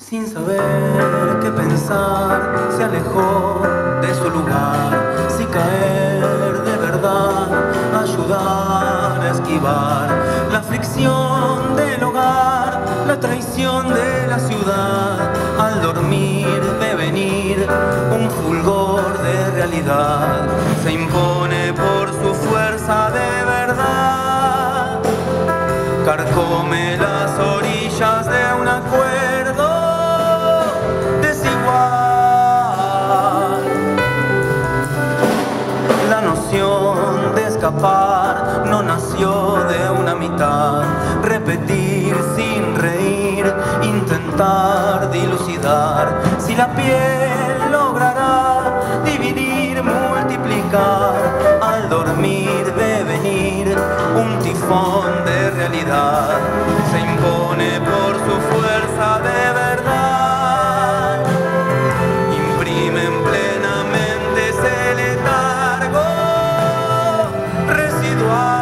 Sin saber qué pensar, se alejó de su lugar. Si caer de verdad, ayudar a esquivar la fricción del hogar, la traición de la ciudad. Al dormir ve venir un fulgor de realidad, se impone por su fuerza de verdad. Carcome las orillas de un acuerdo desigual. La noción de escapar no nació de una mitad. Repetir sin reír, intentar dilucidar. Si la piel logrará dividir, multiplicar. Al dormir ve venir un tifón de realidad, se impone por su fuerza de verdad. Imprimen plenamente ese letargo residual.